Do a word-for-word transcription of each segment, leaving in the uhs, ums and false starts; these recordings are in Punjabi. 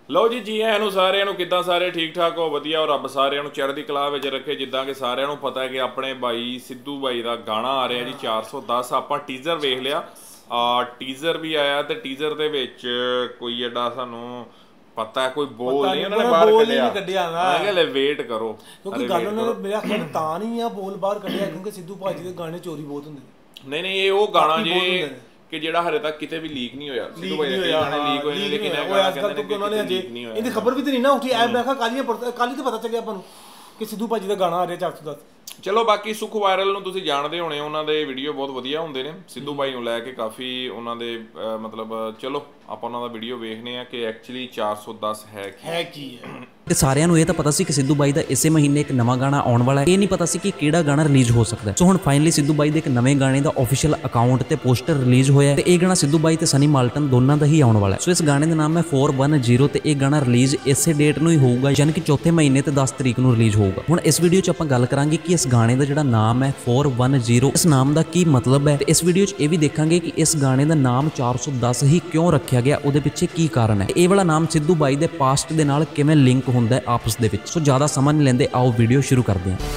लो जी जी आयां नूं सारिਆਂ ਨੂੰ ਕਿੱਦਾਂ ਸਾਰੇ ਠੀਕ ਠਾਕ ਹੋ ਵਧੀਆ ਔਰ ਰੱਬ ਸਾਰਿਆਂ ਨੂੰ ਚੜ੍ਹਦੀ ਕਲਾ ਵਿੱਚ ਰੱਖੇ। ਜਿੱਦਾਂ ਕਿ ਸਾਰਿਆਂ ਨੂੰ ਪਤਾ ਹੈ ਕਿ ਆਪਣੇ ਬਾਈ ਸਿੱਧੂ ਬਾਈ ਦਾ ਗਾਣਾ ਆ ਰਿਹਾ ਜੀ ਚਾਰ ਸੌ ਦਸ। ਆਪਾਂ ਟੀਜ਼ਰ ਵੇਖ ਲਿਆ ਆ, ਟੀਜ਼ਰ ਵੀ ਆਇਆ ਤੇ ਟੀਜ਼ਰ ਦੇ ਵਿੱਚ ਕੋਈ ਐਡਾ ਸਾਨੂੰ ਪਤਾ ਕੋਈ ਬੋਲ ਨਹੀਂ ਉਹਨਾਂ ਨੇ ਬਾਹਰ ਕੱਢਿਆ। ਮੈਂ ਕਿਹਾ ਲੈ ਵੇਟ ਕਰੋ ਕਿਉਂਕਿ ਗੱਲ ਉਹਨਾਂ ਨੇ ਮੇਰਾ ਖਿਆਲ ਤਾਂ ਨਹੀਂ ਆ ਬੋਲ ਬਾਹਰ ਕੱਢਿਆ ਕਿਉਂਕਿ ਸਿੱਧੂ ਭਾਜੀ ਦੇ ਗਾਣੇ ਚੋਰੀ ਬਹੁਤ ਹੁੰਦੇ ਨੇ। ਨਹੀਂ ਨਹੀਂ ਇਹ ਉਹ ਗਾਣਾ ਜੇ ਕਿ ਜਿਹੜਾ ਹਰੇ ਤੱਕ ਕਿਤੇ ਵੀ ਲੀਕ ਨਹੀਂ ਹੋਇਆ। ਸਿੱਧੂ ਭਾਈ ਦੇ ਗਾਣੇ ਲੀਕ ਹੋਏ ਨੇ ਲੇਕਿਨ ਇਹ ਗਾਣਾ ਕਹਿੰਦੇ ਨੇ ਕਿ ਉਹਨਾਂ ਨੇ ਅਜੇ ਇਹਦੀ ਖਬਰ ਵੀ ਤੇ ਨਹੀਂ ਨਾ ਉੱਠੀ। ਐ ਮੈਂ ਕਿਹਾ ਕਾਲੀਆਂ ਕਾਲੀ ਤੇ ਪਤਾ ਚੱਲਿਆ ਆਪਾਂ ਨੂੰ ਕਿ ਸਿੱਧੂ ਭਾਜੀ ਦਾ ਗਾਣਾ ਆ ਰਿਹਾ ਚਾਰ ਸੌ ਦਸ। ਚਲੋ ਬਾਕੀ ਸੁਖ ਵਾਇਰਲ ਨੂੰ ਤੁਸੀਂ ਜਾਣਦੇ ਹੋਣੇ, ਉਹਨਾਂ ਦੇ ਵੀਡੀਓ ਬਹੁਤ ਵਧੀਆ ਹੁੰਦੇ ਨੇ ਸਿੱਧੂ ਬਾਈ ਨੂੰ ਲੈ ਕੇ ਕਾਫੀ ਉਹਨਾਂ ਦੇ ਮਤਲਬ। ਚਲੋ ਆਪਾਂ ਉਹਨਾਂ ਦਾ ਵੀਡੀਓ ਵੇਖਨੇ ਆ ਕਿ ਐਕਚੁਅਲੀ ਚਾਰ ਸੌ ਦਸ ਹੈ ਹੈ ਕੀ ਹੈ। ਤੇ ਸਾਰਿਆਂ ਨੂੰ ਇਹ ਤਾਂ ਪਤਾ ਸੀ ਕਿ ਸਿੱਧੂ ਬਾਈ ਦਾ ਇਸੇ ਮਹੀਨੇ ਇੱਕ ਨਵਾਂ ਗਾਣਾ ਆਉਣ ਵਾਲਾ ਹੈ। ਇਹ ਨਹੀਂ ਪਤਾ ਸੀ ਕਿ ਕਿਹੜਾ ਗਾਣਾ ਰਿਲੀਜ਼ ਹੋ ਸਕਦਾ। ਸੋ ਹੁਣ ਫਾਈਨਲੀ ਸਿੱਧੂ ਬਾਈ ਦੇ ਇੱਕ ਨਵੇਂ ਗਾਣੇ ਦਾ ਆਫੀਸ਼ੀਅਲ ਅਕਾਊਂਟ ਤੇ ਪੋਸਟਰ ਰਿਲੀਜ਼ ਹੋਇਆ ਤੇ ਇਹ ਗਾਣਾ ਸਿੱਧੂ ਬਾਈ ਤੇ ਸਨੀ ਮਾਲਟਨ ਦੋਨਾਂ ਦਾ ਹੀ ਆਉਣ ਵਾਲਾ ਹੈ। ਸੋ ਇਸ ਗਾਣੇ ਦਾ ਨਾਮ ਹੈ ਚਾਰ ਸੌ ਦਸ ਤੇ ਇਹ ਗਾਣਾ ਰਿਲੀਜ਼ ਇਸੇ ਡੇਟ ਨੂੰ ਹੀ ਹੋਊਗਾ, ਯਾਨੀ ਕਿ ਚੌਥੇ ਮਹੀਨੇ ਤੇ ਦਸ ਤਰੀਕ ਨੂੰ ਰਿਲੀਜ਼ ਹੋਊਗਾ। ਹੁਣ ਇਸ ਵੀਡੀਓ 'ਚ ਆਪਾਂ ਗੱਲ ਕਰਾਂਗੇ ਕਿ ਇਸ ਗਾਣੇ ਦਾ ਜਿਹੜਾ ਨਾਮ ਹੈ ਚਾਰ ਸੌ ਦਸ, ਇਸ ਨਾਮ ਦਾ ਕੀ ਮਤਲਬ ਹੈ ਤੇ ਇਸ ਵੀਡੀਓ 'ਚ ਇਹ ਵੀ ਦੇਖਾਂਗੇ ਕਿ ਇਸ ਗਾਣੇ ਦਾ ਨਾਮ ਚਾਰ ਸੌ ਦਸ ਹੀ ਕਿਉਂ ਰੱਖਿਆ ਗਿਆ, ਉਹਦੇ ਪਿੱਛੇ ਕੀ ਕਾਰਨ ਹੈ, ਇਹ ਵਾਲਾ ਨਾਮ ਸਿੱਧੂ ਬਾਈ ਦੇ ਪਾਸਟ ਦੇ ਨਾਲ ਕਿਵੇਂ ਲਿੰਕ ਹੁੰਦਾ ਹੈ ਆਪਸ ਦੇ ਵਿੱਚ। ਸੋ ਜ਼ਿਆਦਾ ਸਮਾਂ ਨਹੀਂ ਲੈਂਦੇ, ਆਓ ਵੀਡੀਓ ਸ਼ੁਰੂ ਕਰਦੇ ਹਾਂ।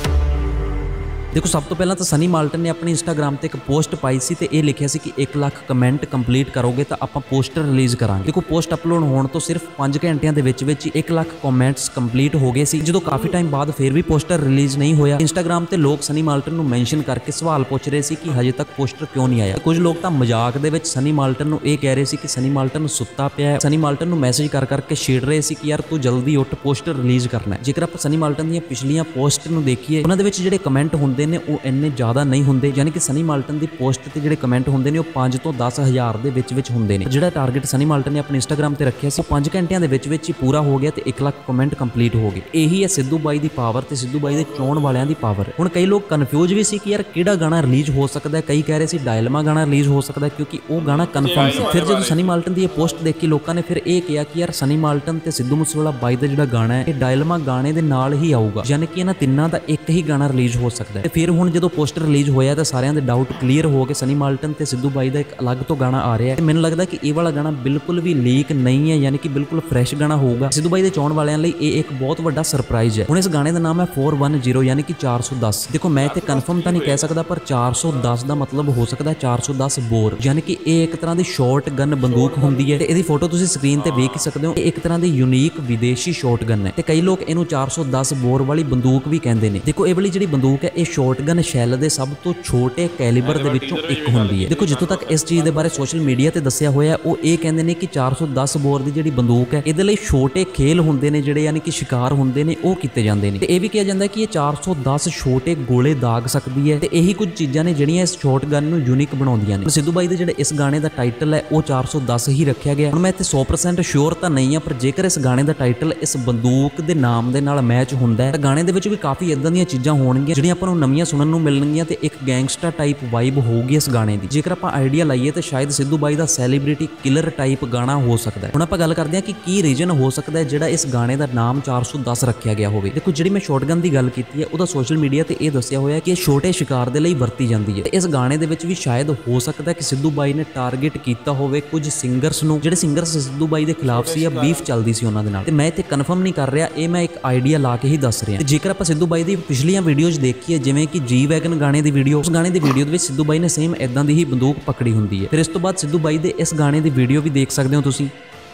ਦੇਖੋ ਸਭ ਤੋਂ ਪਹਿਲਾਂ ਤਾਂ ਸਨੀ ਮਾਲਟਨ ਨੇ ਆਪਣੀ ਇੰਸਟਾਗ੍ਰਾਮ ਤੇ ਇੱਕ ਪੋਸਟ ਪਾਈ ਸੀ ਤੇ ਇਹ ਲਿਖਿਆ ਸੀ ਕਿ ਇੱਕ ਲੱਖ ਕਮੈਂਟ ਕੰਪਲੀਟ ਕਰੋਗੇ ਤਾਂ ਆਪਾਂ ਪੋਸਟਰ ਰਿਲੀਜ਼ ਕਰਾਂਗੇ। ਦੇਖੋ ਪੋਸਟ ਅਪਲੋਡ ਹੋਣ ਤੋਂ ਸਿਰਫ ਪੰਜ ਘੰਟਿਆਂ ਦੇ ਵਿੱਚ ਵਿੱਚ ਹੀ ਇੱਕ ਲੱਖ ਕਮੈਂਟਸ ਕੰਪਲੀਟ ਹੋ ਗਏ ਸੀ। ਜਦੋਂ ਕਾਫੀ ਟਾਈਮ ਬਾਅਦ ਫਿਰ ਵੀ ਪੋਸਟਰ ਰਿਲੀਜ਼ ਨਹੀਂ ਹੋਇਆ, ਇੰਸਟਾਗ੍ਰਾਮ ਤੇ ਲੋਕ ਸਨੀ ਮਾਲਟਨ ਨੂੰ ਮੈਂਸ਼ਨ ਕਰਕੇ ਸਵਾਲ ਪੁੱਛ ਰਹੇ ਸੀ ਕਿ ਹਜੇ ਤੱਕ ਪੋਸਟਰ ਕਿਉਂ ਨਹੀਂ ਆਇਆ। ਕੁਝ ਲੋਕ ਤਾਂ ਮਜ਼ਾਕ ਦੇ ਵਿੱਚ ਸਨੀ ਮਾਲਟਨ ਨੂੰ ਇਹ ਕਹਿ ਰਹੇ ਸੀ ਕਿ ਸਨੀ ਮਾਲਟਨ ਸੁੱਤਾ ਪਿਆ ਹੈ। ਸਨੀ ਮਾਲਟਨ ਨੂੰ ਮੈਸੇਜ ਕਰ ਕਰਕੇ ਛੇੜ ਰਹੇ ਸੀ ਕਿ ਯਾਰ ਤੂੰ ਜਲਦੀ ਉੱਠ, ਪੋਸਟਰ ਰਿਲੀਜ਼ ਕਰਨਾ ਹੈ। ਜੇਕਰ ਆਪਾਂ ਸਨੀ ਮਾਲਟਨ ਦੀਆਂ ਪਿਛਲੀਆਂ ਪੋਸਟ ਨੂੰ ਦੇਖੀਏ, ਉਹਨਾਂ ਦੇ ਵਿੱਚ ਜਿਹੜੇ ਕਮੈਂਟ ਹੁੰਦੇ ਨੇ ਉਹ ਇੰਨੇ ਜ਼ਿਆਦਾ ਨਹੀਂ ਹੁੰਦੇ, ਯਾਨੀ ਕਿ ਸਨੀ ਮਾਲਟਨ ਦੀ ਪੋਸਟ ਤੇ ਜਿਹੜੇ ਕਮੈਂਟ ਹੁੰਦੇ ਨੇ ਉਹ ਪੰਜ ਤੋਂ ਦਸ ਹਜ਼ਾਰ ਦੇ ਵਿੱਚ ਵਿੱਚ ਹੁੰਦੇ ਨੇ। ਜਿਹੜਾ ਟਾਰਗੇਟ ਸਨੀ ਮਾਲਟਨ ਨੇ ਆਪਣੇ ਇੰਸਟਾਗ੍ਰਾਮ ਤੇ ਰੱਖਿਆ ਸੀ ਉਹ ਪੰਜ ਘੰਟਿਆਂ ਦੇ ਵਿੱਚ ਵਿੱਚ ਹੀ ਪੂਰਾ ਹੋ ਗਿਆ ਤੇ ਇੱਕ ਲੱਖ ਕਮੈਂਟ ਕੰਪਲੀਟ ਹੋ ਗਏ। ਇਹੀ ਹੈ ਸਿੱਧੂ ਬਾਈ ਦੀ ਪਾਵਰ ਤੇ ਸਿੱਧੂ ਬਾਈ ਦੇ ਚੋਣ ਵਾਲਿਆਂ ਦੀ ਪਾਵਰ। ਹੁਣ ਕਈ ਲੋਕ ਕਨਫਿਊਜ਼ ਵੀ ਸੀ ਕਿ ਯਾਰ ਕਿਹੜਾ ਗਾਣਾ ਰਿਲੀਜ਼ ਹੋ ਸਕਦਾ ਹੈ। ਕਈ ਕਹਿ ਰਹੇ ਸੀ ਡਾਇਲਮਾ ਗਾਣਾ ਰਿਲੀਜ਼ ਹੋ ਸਕਦਾ ਕਿਉਂਕਿ ਉਹ ਗਾਣਾ ਕਨਫਰਮ ਸੀ। ਫਿਰ ਜਦੋਂ ਸਨੀ ਮਾਲਟਨ ਦੀ ਇਹ ਪੋਸਟ ਦੇਖੀ ਲੋਕਾਂ ਨੇ ਫਿਰ ਇਹ ਕਿਹਾ ਕਿ ਯਾਰ ਸਨੀ ਮਾਲਟਨ ਤੇ ਸਿੱਧੂ ਮੂਸੇਵਾਲਾ ਬਾਈ ਦਾ ਜਿਹੜਾ ਗਾਣਾ ਹੈ ਇਹ ਡਾਇਲਮਾ ਗਾਣੇ ਦੇ ਨਾਲ ਹੀ ਆਊਗਾ, ਯਾਨੀ ਕਿ ਇਹਨਾਂ ਤਿੰਨਾਂ ਦਾ ਇੱਕ ਹੀ ਗਾਣਾ ਰਿਲੀਜ਼ ਹੋ ਸਕਦਾ ਹੈ। ਤੇ ਫਿਰ ਹੁਣ ਜਦੋਂ ਪੋਸਟਰ ਰਿਲੀਜ਼ ਹੋਇਆ ਤਾਂ ਸਾਰਿਆਂ ਦੇ ਡਾਊਟ ਕਲੀਅਰ ਹੋ ਕੇ ਸਨੀ ਮਾਲਟਨ ਤੇ ਸਿੱਧੂ ਬਾਈ ਦਾ ਇੱਕ ਅਲੱਗ ਤੋਂ ਗਾਣਾ ਆ ਰਿਹਾ ਹੈ। ਮੈਨੂੰ ਲੱਗਦਾ ਕਿ ਇਹ ਵਾਲਾ ਗਾਣਾ ਬਿਲਕੁਲ ਵੀ ਲੀਕ ਨਹੀਂ ਹੈ, ਯਾਨੀ ਕਿ ਬਿਲਕੁਲ ਫਰੈਸ਼ ਗਾਣਾ ਹੋਊਗਾ। ਸਿੱਧੂ ਬਾਈ ਦੇ ਚਾਹਣ ਵਾਲਿਆਂ ਲਈ ਇਹ ਇੱਕ ਬਹੁਤ ਵੱਡਾ ਸਰਪ੍ਰਾਈਜ਼ ਹੈ। ਹੁਣ ਇਸ ਗਾਣੇ ਦਾ ਨਾਮ ਹੈ ਚਾਰ ਸੌ ਦਸ ਯਾਨੀ ਕਿ ਚਾਰ ਸੌ ਦਸ। ਦੇਖੋ ਮੈਂ ਇੱਥੇ ਕਨਫਰਮ ਤਾਂ ਨਹੀਂ ਕਹਿ ਸਕਦਾ ਪਰ ਚਾਰ ਸੌ ਦਸ ਦਾ ਮਤਲਬ ਹੋ ਸਕਦਾ ਚਾਰ ਸੌ ਦਸ ਬੋਰ, ਯਾਨੀ ਕਿ ਇਹ ਇੱਕ ਤਰ੍ਹਾਂ ਦੀ ਸ਼ਾਰਟ ਗਨ ਬੰਦੂਕ ਹੁੰਦੀ ਹੈ ਤੇ ਇਹਦੀ ਫੋਟੋ ਤੁਸੀਂ ਸਕਰੀਨ ਤੇ ਵੇਖ ਹੀ ਸਕਦੇ ਹੋ। ਇਹ ਇੱਕ ਤਰ੍ਹਾਂ ਦੀ ਯੂਨੀਕ ਵਿਦੇਸ਼ੀ ਸ਼ਾਰਟ ਗਨ ਹੈ ਤੇ ਕਈ ਲੋਕ ਇਹਨੂੰ ਚਾਰ ਸੌ ਦਸ ਬੋਰ ਵਾਲੀ ਬੰਦੂਕ ਵੀ ਕਹਿੰਦੇ ਨੇ। ਦੇਖੋ ਇਹ ਵਾਲੀ ਜਿਹੜੀ ਬੰਦੂਕ ਹੈ ਇਹ ਸ਼ਾਰਟ ਗਨ ਸ਼ੈਲ ਦੇ ਸਭ ਤੋਂ ਛੋਟੇ ਕੈਲੀਬਰ ਦੇ ਵਿੱਚੋਂ ਇੱਕ ਹੁੰਦੀ ਹੈ। ਦੇਖੋ ਜਿੱਥੋਂ ਤੱਕ ਇਸ ਚੀਜ਼ ਦੇ ਬਾਰੇ ਸੋਸ਼ਲ ਮੀਡੀਆ ਤੇ ਦੱਸਿਆ ਹੋਇਆ ਉਹ ਇਹ ਕਹਿੰਦੇ ਨੇ ਕਿ ਚਾਰ ਸੌ ਦਸ ਬੋਰ ਦੀ ਜਿਹੜੀ ਬੰਦੂਕ ਹੈ ਇਹਦੇ ਲਈ ਛੋਟੇ ਖੇਲ ਹੁੰਦੇ ਨੇ ਜਿਹੜੇ ਯਾਨੀ ਕਿ ਸ਼ਿਕਾਰ ਹੁੰਦੇ ਨੇ ਉਹ ਕੀਤੇ ਜਾਂਦੇ ਨੇ ਤੇ ਇਹ ਵੀ ਕਿਹਾ ਜਾਂਦਾ ਕਿ ਇਹ ਚਾਰ ਸੌ ਦਸ ਛੋਟੇ ਗੋਲੇ ਦਾਗ ਸਕਦੀ ਹੈ ਤੇ ਇਹੀ ਕੁਝ ਚੀਜ਼ਾਂ ਨੇ ਜਿਹੜੀਆਂ ਇਸ ਸ਼ਾਰਟ ਗਨ ਨੂੰ ਯੂਨੀਕ ਬਣਾਉਂਦੀਆਂ ਨੇ। ਸਿੱਧੂ ਬਾਈ ਦੇ ਜਿਹੜੇ ਇਸ ਗਾਣੇ ਦਾ ਟਾਈਟਲ ਹੈ ਉਹ ਚਾਰ ਸੌ ਦਸ ਹੀ ਰੱਖਿਆ ਗਿਆ। ਹੁਣ ਮੈਂ ਇੱਥੇ ਸੌ ਪਰਸੈਂਟ ਸ਼ੋਰ ਤਾਂ ਨਹੀਂ ਆ ਪਰ ਜੇਕਰ ਇਸ ਗਾਣੇ ਦਾ ਟਾਈਟਲ ਇਸ ਬੰਦੂਕ ਦੇ ਨਾਮ ਦੇ ਨਾਲ ਮੈਚ ਹੁੰਦਾ ਹੈ ਤਾਂ ਗਾਣੇ ਦੇ ਵਿੱਚ ਵੀ ਕਾਫੀ ਇਦਾਂ ਦੀਆਂ ਚੀਜ਼ਾਂ ਹੋਣਗੀਆਂ ਜਿਹੜੀਆਂ ਆਪਾਂ ਨੂੰ ਨਵੀਆਂ ਸੁਣਨ ਨੂੰ ਮਿਲਣਗੀਆਂ ਤੇ ਇੱਕ ਗੈਂਗਸਟਰ ਟਾਈਪ ਵਾਈਬ ਹੋਊਗੀ ਇਸ ਗਾਣੇ ਦੀ। ਜੇਕਰ ਆਪਾਂ ਆਈਡੀਆ ਲਾਈਏ ਤਾਂ ਸ਼ਾਇਦ ਸਿੱਧੂ ਬਾਈ ਦਾ ਸੈਲੀਬ੍ਰਿਟੀ ਕਿਲਰ ਟਾਈਪ ਗਾਣਾ ਹੋ ਸਕਦਾ ਹੈ। ਹੁਣ ਆਪਾਂ ਗੱਲ ਕਰਦੇ ਹਾਂ ਕਿ ਕੀ ਰੀਜ਼ਨ ਹੋ ਸਕਦਾ ਹੈ ਜਿਹੜਾ ਇਸ ਗਾਣੇ ਦਾ ਨਾਮ ਚਾਰ ਸੌ ਦਸ ਰੱਖਿਆ ਗਿਆ ਹੋਵੇ। ਦੇਖੋ ਜਿਹੜੀ ਮੈਂ ਸ਼ਾਟਗਨ ਦੀ ਗੱਲ ਕੀਤੀ ਹੈ ਉਹਦਾ ਸੋਸ਼ਲ ਮੀਡੀਆ ਤੇ ਇਹ ਦੱਸਿਆ ਹੋਇਆ ਕਿ ਇਹ ਛੋਟੇ ਸ਼ਿਕਾਰ ਦੇ ਲਈ ਵਰਤੀ ਜਾਂਦੀ ਹੈ ਤੇ ਇਸ ਗਾਣੇ ਦੇ ਵਿੱਚ ਵੀ ਸ਼ਾਇਦ ਹੋ ਸਕਦਾ ਕਿ ਸਿੱਧੂ ਬਾਈ ਨੇ ਟਾਰਗੇਟ ਕੀਤਾ ਹੋਵੇ ਕੁਝ ਸਿੰਗਰਸ ਨੂੰ, ਜਿਹੜੇ ਸਿੰਗਰਸ ਸਿੱਧੂ ਬਾਈ ਦੇ ਖਿਲਾਫ ਸੀ ਜਾਂ ਬੀਫ ਚੱਲਦੀ ਸੀ ਉਹਨਾਂ ਦੇ ਨਾਲ। ਤੇ ਮੈਂ ਇੱਥੇ ਕਨਫਰਮ ਨਹੀਂ ਕਰ ਰਿਹਾ, ਇਹ ਮੈਂ ਇੱਕ ਆਈਡੀਆ ਲਾ ਕੇ ਹੀ ਦੱਸ ਰਿਹਾ। ਤੇ ਜੇਕਰ ਆਪਾਂ ਸਿੱਧੂ ਬਾਈ ਦੀ ਪਿਛਲੀਆਂ ਵੀਡੀਓਜ਼ ਦੇਖੀਏ ਜਿਵੇਂ ਕਿ ਜੀ ਵੈਗਨ ਗਾਣੇ ਦੀ ਵੀਡੀਓ, ਉਸ ਗਾਣੇ ਦੀ ਵੀਡੀਓ ਦੇ ਵਿੱਚ ਸਿੱਧੂ ਬਾਈ ਨੇ ਸੇਮ ਇਦਾਂ ਦੀ ਹੀ ਬੰਦੂਕ ਪਕੜੀ ਹੁੰਦੀ ਹੈ। ਫਿਰ ਇਸ ਤੋਂ ਬਾਅਦ ਸਿੱਧੂ ਬਾਈ ਦੇ ਇਸ ਗਾਣੇ ਦੀ ਵੀਡੀਓ ਵੀ ਦੇਖ ਸਕਦੇ ਹੋ ਤੁਸੀਂ।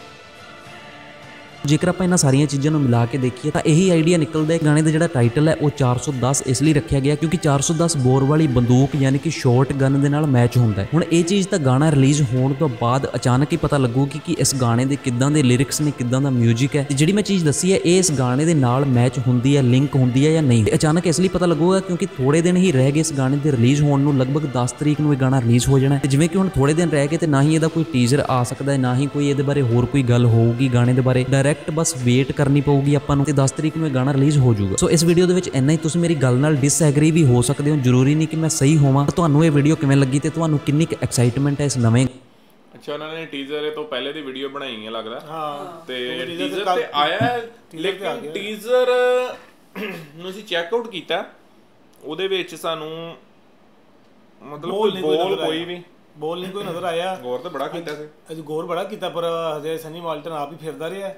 ਜੇਕਰ ਆਪਾਂ ਇਹਨਾਂ ਸਾਰੀਆਂ ਚੀਜ਼ਾਂ ਨੂੰ ਮਿਲਾ ਕੇ ਦੇਖੀਏ ਤਾਂ ਇਹੀ ਆਈਡੀਆ ਨਿਕਲਦਾ ਹੈ ਗਾਣੇ ਦਾ ਜਿਹੜਾ ਟਾਈਟਲ ਹੈ ਉਹ ਚਾਰ ਸੌ ਦਸ ਇਸ ਲਈ ਰੱਖਿਆ ਗਿਆ ਕਿਉਂਕਿ ਚਾਰ ਸੌ ਦਸ ਬੋਰ ਵਾਲੀ ਬੰਦੂਕ ਯਾਨੀ ਕਿ ਸ਼ਾਰਟ ਗਨ ਦੇ ਨਾਲ ਮੈਚ ਹੁੰਦਾ ਹੈ। ਹੁਣ ਇਹ ਚੀਜ਼ ਤਾਂ ਗਾਣਾ ਰਿਲੀਜ਼ ਹੋਣ ਤੋਂ ਬਾਅਦ ਅਚਾਨਕ ਹੀ ਪਤਾ ਲੱਗੂਗੀ ਕਿ ਇਸ ਗਾਣੇ ਦੇ ਕਿੱਦਾਂ ਦੇ ਲਿਰਿਕਸ ਨੇ, ਕਿੱਦਾਂ ਦਾ ਮਿਊਜ਼ਿਕ ਹੈ ਤੇ ਜਿਹੜੀ ਮੈਂ ਚੀਜ਼ ਦੱਸੀ ਹੈ ਇਹ ਇਸ ਗਾਣੇ ਦੇ ਨਾਲ ਮੈਚ ਹੁੰਦੀ ਹੈ, ਲਿੰਕ ਹੁੰਦੀ ਹੈ ਜਾਂ ਨਹੀਂ। ਅਚਾਨਕ ਇਸ ਲਈ ਪਤਾ ਲੱਗੂਗਾ ਕਿਉਂਕਿ ਥੋੜੇ ਦਿਨ ਹੀ ਰਹਿ ਗਏ ਇਸ ਗਾਣੇ ਦੇ ਰਿਲੀਜ਼ ਹੋਣ ਨੂੰ, ਲਗਭਗ ਦਸ ਤਰੀਕ ਨੂੰ ਇਹ ਗਾਣਾ ਰਿਲੀਜ਼ ਹੋ ਜਾਣਾ ਤੇ ਜਿਵੇਂ ਕਿ ਹੁਣ ਥੋੜੇ ਦਿਨ ਰਹਿ ਗਏ ਤੇ ਨਾ ਹੀ ਇਹਦਾ ਕੋਈ ਟੀਜ਼ਰ ਆ ਸਕਦਾ ਹੈ, ਨਾ ਹੀ ਕੋਈ ਇਹਦੇ ਬਾਰੇ ਹੋਰ ਕੋਈ ਗੱਲ ਹੋਊਗੀ ਗਾਣੇ ਦੇ ਬਾਰੇ। ਡਾਇਰੈਕਟ ਬਸ ਵੇਟ ਕਰਨੀ ਪਊਗੀ ਆਪਾਂ ਨੂੰ ਤੇ ਦਸ ਤਰੀਕ ਨੂੰ ਇਹ ਗਾਣਾ ਰਿਲੀਜ਼ ਹੋ ਜਾਊਗਾ। ਸੋ ਇਸ ਵੀਡੀਓ ਦੇ ਵਿੱਚ ਇੰਨਾ ਹੀ। ਤੁਸੀਂ ਮੇਰੀ ਗੱਲ ਨਾਲ ਡਿਸਐਗਰੀ ਵੀ ਹੋ ਸਕਦੇ ਹੋ, ਜ਼ਰੂਰੀ ਨਹੀਂ ਕਿ ਮੈਂ ਸਹੀ ਹੋਵਾਂ। ਤੁਹਾਨੂੰ ਇਹ ਵੀਡੀਓ ਕਿਵੇਂ ਲੱਗੀ ਤੇ ਤੁਹਾਨੂੰ ਕਿੰਨੀ ਕੁ ਐਕਸਾਈਟਮੈਂਟ ਹੈ ਇਸ ਨਵੇਂ। ਅੱਛਾ ਉਹਨਾਂ ਨੇ ਟੀਜ਼ਰ ਤੋਂ ਪਹਿਲੇ ਦੀ ਵੀਡੀਓ ਬਣਾਈ ਹੈ ਲੱਗਦਾ। ਹਾਂ ਤੇ ਟੀਜ਼ਰ ਤੇ ਆਇਆ ਲੇਕਿਨ ਟੀਜ਼ਰ ਨੂੰ ਅਸੀਂ ਚੈੱਕ ਆਊਟ ਕੀਤਾ, ਉਹਦੇ ਵਿੱਚ ਸਾਨੂੰ ਮਤਲਬ ਬੋਲ ਕੋਈ ਵੀ ਬੋਲ ਨਹੀਂ ਕੋਈ ਨਜ਼ਰ ਆਇਆ। ਗੌਰ ਤਾਂ ਬੜਾ ਕੀਤਾ ਸੀ, ਅਜੇ ਗੌਰ ਬੜਾ ਕੀਤਾ ਪਰ ਹਜੇ ਸਨੀ ਮਾਲਟਨ ਆਪ ਹੀ ਫਿਰਦਾ ਰਿਹਾ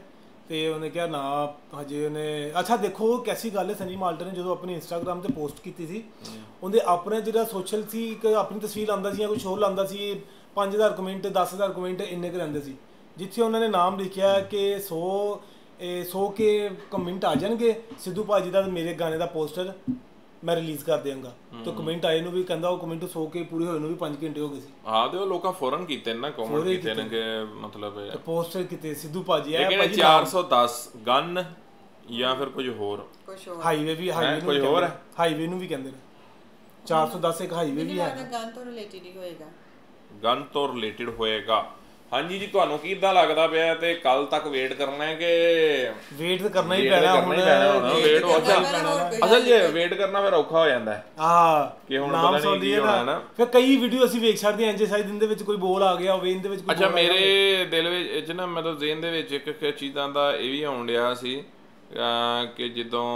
ਤੇ ਉਹਨੇ ਕਿਹਾ ਨਾ ਹਜੇ ਉਹਨੇ ਅੱਛਾ ਦੇਖੋ ਕੈਸੀ ਗੱਲ ਹੈ ਸਨੀ ਮਾਲਟਨ ਨੇ ਜਦੋਂ ਆਪਣੀ ਇੰਸਟਾਗ੍ਰਾਮ ਤੇ ਪੋਸਟ ਕੀਤੀ ਸੀ ਉਹਦੇ ਆਪਣੇ ਜਿਹੜਾ ਸੋਸ਼ਲ ਸੀ ਇੱਕ ਆਪਣੀ ਤਸਵੀਰ ਆਉਂਦਾ ਸੀ ਜਾਂ ਕੁਝ ਹੋਰ ਲਾਉਂਦਾ ਸੀ ਪੰਜ ਹਜ਼ਾਰ ਕਮੈਂਟ ਦਸ ਹਜ਼ਾਰ ਕਮੈਂਟ ਇੰਨੇ ਕੁ ਰਹਿੰਦੇ ਸੀ ਜਿੱਥੇ ਉਹਨਾਂ ਨੇ ਨਾਮ ਲਿਖਿਆ ਕਿ ਸੌ ਸੌ ਕੇ ਕਮੈਂਟ ਆ ਜਾਣਗੇ ਸਿੱਧੂ ਭਾਜੀ ਦਾ ਮੇਰੇ ਗਾਣੇ ਦਾ ਪੋਸਟਰ ਮੈਂ ਰਿਲੀਜ਼ ਕਰ ਦਿਆਂਗਾ ਤੇ ਕਮੈਂਟ ਆਏ ਨੂੰ ਵੀ ਕਹਿੰਦਾ ਉਹ ਕਮੈਂਟ ਸੌ ਕੇ ਪੂਰੇ ਹੋਏ ਨੂੰ ਵੀ ਪੰਜ ਘੰਟੇ ਹੋ ਗਏ ਸੀ ਹਾਂ ਤੇ ਉਹ ਲੋਕਾਂ ਫੌਰਨ ਕੀਤੇ ਨੇ ਨਾ ਕਮੈਂਟ ਕੀਤੇ ਨੇ ਕਿ ਮਤਲਬ ਤੇ ਪੋਸਟਰ ਕਿਤੇ ਸਿੱਧੂ ਭਾਜੀ ਆ ਲੇਕਿਨ ਚਾਰ ਸੌ ਦਸ ਗਨ ਜਾਂ ਫਿਰ ਕੁਝ ਹੋਰ ਕੁਝ ਹੋਰ ਹਾਈਵੇ ਵੀ ਹਾਈਵੇ ਕੋਈ ਹੋਰ ਹੈ ਹਾਈਵੇ ਨੂੰ ਵੀ ਕਹਿੰਦੇ ਨੇ ਚਾਰ ਸੌ ਦਸ ਇੱਕ ਹਾਈਵੇ ਵੀ ਹੈ ਗਨ ਤੋਂ ਰਿਲੇਟਡ ਹੀ ਹੋਏਗਾ ਗਨ ਤੋਂ ਰਿਲੇਟਡ ਹੋਏਗਾ ਹਾਂਜੀ ਜੀ ਤੁਹਾਨੂੰ ਕਿੱਦਾਂ ਲੱਗਦਾ ਪਿਆ ਤੇ ਕੱਲ ਤੱਕ ਵੇਟ ਕਰਨਾ ਹੈ ਕਿ ਵੇਟ ਤਾਂ ਕਰਨਾ ਹੀ ਪੈਣਾ ਹੁਣ ਵੇਟ ਅਸਲ ਜੇ ਵੇਟ ਕਰਨਾ ਫਿਰ ਔਖਾ ਹੋ ਜਾਂਦਾ ਹੈ ਆ ਕਿ ਹੁਣ ਪਤਾ ਨਹੀਂ ਕੀ ਹੋਣਾ ਨਾ ਫਿਰ ਕਈ ਵੀਡੀਓ ਅਸੀਂ ਵੇਖ ਛੱਡਦੇ ਆਂ ਜੇ ਸਾਈਡ ਦਿਨ ਦੇ ਵਿੱਚ ਕੋਈ ਬੋਲ ਆ ਗਿਆ ਹੋਵੇ ਇਹਦੇ ਵਿੱਚ ਕੋਈ ਅੱਛਾ ਮੇਰੇ ਦਿਲ ਵਿੱਚ ਨਾ ਮਤਲਬ ਜ਼ਿਹਨ ਦੇ ਵਿੱਚ ਇੱਕ ਇੱਕ ਚੀਜ਼ਾਂ ਦਾ ਇਹ ਵੀ ਆਉਣ ਡਿਆ ਸੀ ਕਿ ਜਦੋਂ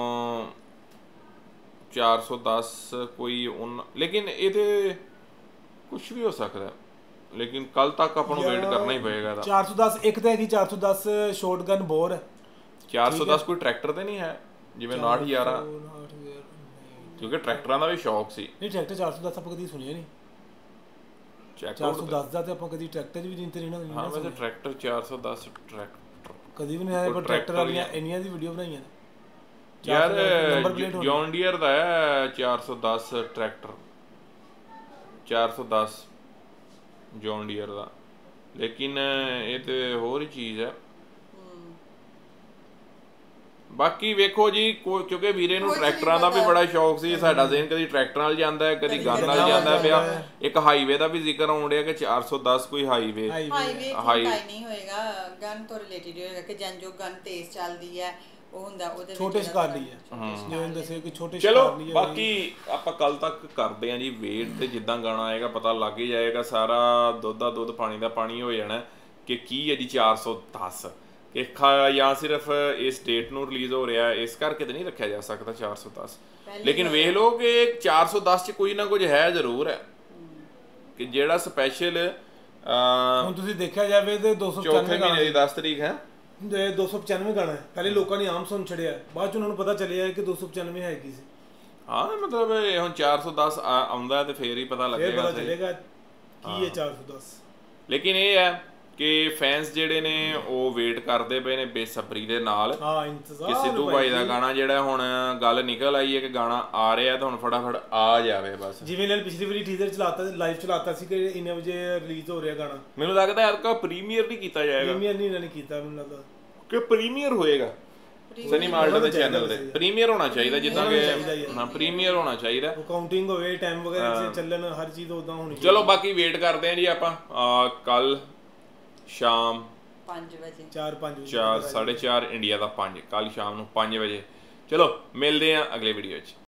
ਚਾਰ ਸੌ ਦਸ ਕੋਈ ਲੇਕਿਨ ਇਹਦੇ ਕੁਝ ਵੀ ਹੋ ਸਕਦਾ ਲੇਕਿਨ ਕੱਲ ਤੱਕ ਆਪਾਂ ਨੂੰ ਵੇਟ ਕਰਨਾ ਹੀ ਪਏਗਾ ਇਹਦਾ ਚਾਰ ਸੌ ਦਸ ਇੱਕ ਤਾਂ ਹੈਗੀ ਚਾਰ ਸੌ ਦਸ ਸ਼ਾਟਗਨ ਬੋਰ ਚਾਰ ਸੌ ਦਸ ਕੋਈ ਟਰੈਕਟਰ ਤੇ ਨਹੀਂ ਹੈ ਜਿਵੇਂ ਉਨਾਹਠ ਹਜ਼ਾਰ ਕਿਉਂਕਿ ਟਰੈਕਟਰਾਂ ਦਾ ਵੀ ਸ਼ੌਕ ਸੀ ਨਹੀਂ ਟਰੈਕਟਰ ਚਾਰ ਸੌ ਦਸ ਆਪਾਂ ਕਦੀ ਸੁਣਿਆ ਨਹੀਂ ਚਾਰ ਸੌ ਦਸ ਦਾ ਤੇ ਆਪਾਂ ਕਦੀ ਟਰੈਕਟਰ ਵੀ ਨਹੀਂ ਤੇ ਨਹੀਂ ਨਾ ਹਾਂ ਵੈਸੇ ਟਰੈਕਟਰ ਚਾਰ ਸੌ ਦਸ ਟਰੈਕਟਰ ਕਦੀ ਵੀ ਨਹੀਂ ਆਇਆ ਪਰ ਟਰੈਕਟਰ ਵਾਲੀਆਂ ਇੰਨੀਆਂ ਦੀ ਵੀਡੀਓ ਬਣਾਈਆਂ ਨੇ ਯਾਰ ਜੌਨ ਡੀਅਰ ਦਾ ਹੈ ਚਾਰ ਸੌ ਦਸ ਟਰੈਕਟਰ ਚਾਰ ਸੌ ਦਸ ਜੌਨ ਡੀਅਰ ਦਾ ਲੇਕਿਨ ਇਹ ਤੇ ਹੋਰ ਹੀ ਚੀਜ਼ ਹੈ ਬਾਕੀ ਵੇਖੋ ਜੀ ਕਿਉਂਕਿ ਵੀਰੇ ਨੂੰ ਟਰੈਕਟਰਾਂ ਦਾ ਵੀ ਬੜਾ ਸ਼ੌਕ ਸੀ ਸਾਡਾ ਜ਼ਿਹਨ ਕਦੀ ਟਰੈਕਟਰ ਨਾਲ ਜਾਂਦਾ ਹੈ ਕਦੀ ਗਨ ਨਾਲ ਜਾਂਦਾ ਪਿਆ ਇੱਕ ਹਾਈਵੇ ਦਾ ਵੀ ਜ਼ਿਕਰ ਆਉਣ ਡਿਆ ਕਿ ਚਾਰ ਸੌ ਦਸ ਕੋਈ ਹਾਈਵੇ ਹਾਈਵੇ ਨਹੀਂ ਹੋਏਗਾ ਗਨ ਤੋਂ ਰਿਲੇਟਡ ਹੋਏਗਾ ਕਿ ਜਨ ਜੋ ਗਨ ਤੇਜ਼ ਚੱਲਦੀ ਹੈ ਉਹ ਹੁੰਦਾ ਉਹਦੇ ਛੋਟੇ ਸ਼ਿਕਾਰ ਲਈ ਹੈ ਜਿਵੇਂ ਦੱਸੇ ਕਿ ਛੋਟੇ ਚਲੋ ਬਾਕੀ ਆਪਾਂ ਕੱਲ ਤੱਕ ਕਰਦੇ ਆਂ ਜੀ ਵੇਟ ਤੇ ਜਿੱਦਾਂ ਗਾਣਾ ਆਏਗਾ ਪਤਾ ਲੱਗ ਹੀ ਜਾਏਗਾ ਸਾਰਾ ਦੁੱਧ ਦਾ ਦੁੱਧ ਪਾਣੀ ਦਾ ਪਾਣੀ ਹੋ ਜਾਣਾ ਕਿ ਕੀ ਹੈ ਜੀ ਚਾਰ ਸੌ ਦਸ ਕਿ ਜਾਂ ਸਿਰਫ ਇਸ ਡੇਟ ਨੂੰ ਰਿਲੀਜ਼ ਹੋ ਰਿਹਾ ਇਸ ਕਰਕੇ ਤੇ ਨਹੀਂ ਰੱਖਿਆ ਜਾ ਸਕਦਾ ਚਾਰ ਸੌ ਦਸ ਲੇਕਿਨ ਵੇਖ ਲਓ ਕਿ ਚਾਰ ਸੌ ਦਸ ਚ ਕੋਈ ਨਾ ਕੁਝ ਹੈ ਜ਼ਰੂਰ ਹੈ ਕਿ ਜਿਹੜਾ ਸਪੈਸ਼ਲ ਹੁਣ ਤੁਸੀਂ ਦੇਖਿਆ ਜਾਵੇ ਤੇ ਦੋ ਸੌ ਚੌਥੇ ਮਹੀਨੇ ਦੀ ਦਸ ਤਰੀਕ ਹੈ ਦੋ ਸੌ ਪਚਾਨਵੇਂ ਗਾਣਾ ਹੈ ਪਹਿਲੇ ਲੋਕਾਂ ਨੇ ਆਮ ਸੁਣ ਛੜਿਆ ਬਾਅਦ ਚ ਉਹਨਾਂ ਨੂੰ ਪਤਾ ਚੱਲਿਆ ਕਿ ਦੋ ਸੌ ਪਚਾਨਵੇਂ ਹੈ ਕੀ ਸੀ ਹਾਂ ਮਤਲਬ ਹੁਣ ਚਾਰ ਸੌ ਦਸ ਆਉਂਦਾ ਤੇ ਫੇਰ ਹੀ ਪਤਾ ਲੱਗੇਗਾ ਪਤਾ ਚੱਲੇਗਾ ਕੀ ਹੈ ਚਾਰ ਸੌ ਦਸ ਲੇਕਿਨ ਇਹ ਹੈ ਕਿ ਫੈਨਸ ਜਿਹੜੇ ਨੇ ਉਹ ਵੇਟ ਕਰਦੇ ਪਏ ਨੇ ਬੇਸਬਰੀ ਦੇ ਨਾਲ ਹਾਂ ਇੰਤਜ਼ਾਰ ਕਿ ਸਿੱਧੂ ਭਾਈ ਦਾ ਗਾਣਾ ਜਿਹੜਾ ਹੁਣ ਗੱਲ ਨਿਕਲ ਆਈ ਹੈ ਕਿ ਗਾਣਾ ਆ ਰਿਹਾ ਤਾਂ ਹੁਣ ਫਟਾਫਟ ਆ ਜਾਵੇ ਬਸ ਜਿਵੇਂ ਨਾਲ ਪਿਛਲੀ ਵਾਰੀ ਟੀਜ਼ਰ ਚਲਾਤਾ ਲਾਈਵ ਚਲਾਤਾ ਸੀ ਕਿ ਇੰਨੇ ਵਜੇ ਰਿਲੀਜ਼ ਹੋ ਰਿਹਾ ਗਾਣਾ ਮੈਨੂੰ ਲੱਗਦਾ ਯਾਰ ਕਾ ਪ੍ਰੀਮੀਅਰ ਨਹੀਂ ਕੀਤਾ ਜਾਏਗਾ ਪ੍ਰੀਮੀਅਰ ਨਹੀਂ ਇਹਨਾਂ ਨੇ ਕੀਤਾ ਮੈਨੂੰ ਲੱਗਦਾ ਕਿ ਪ੍ਰੀਮੀਅਰ ਹੋਏਗਾ ਸਨੀ ਮਾਲਟਨ ਦੇ ਚੈਨਲ ਤੇ ਪ੍ਰੀਮੀਅਰ ਹੋਣਾ ਚਾਹੀਦਾ ਜਿੱਦਾਂ ਕਿ ਹਾਂ ਪ੍ਰੀਮੀਅਰ ਹੋਣਾ ਚਾਹੀਦਾ ਕਾਊਂਟਿੰਗ ਹੋਵੇ ਟਾਈਮ ਵਗੈਰਾ ਚੱਲਣ ਹਰ ਚੀਜ਼ ਉਦਾਂ ਹੋਣੀ ਚਲੋ ਬਾਕੀ ਵੇਟ ਕਰਦੇ ਆਂ ਜੀ ਆਪਾਂ ਕੱਲ ਸ਼ਾਮ ਪੰਜ ਵਜੇ ਚਾਰ ਪੰਜ ਵਜੇ ਚਾਰ ਸਾਢੇ ਚਾਰ ਇੰਡੀਆ ਦਾ ਪੰਜ ਕੱਲ ਸ਼ਾਮ ਨੂੰ ਪੰਜ ਵਜੇ ਚਲੋ ਮਿਲਦੇ ਆਂ ਅਗਲੇ ਵੀਡੀਓ 'ਚ।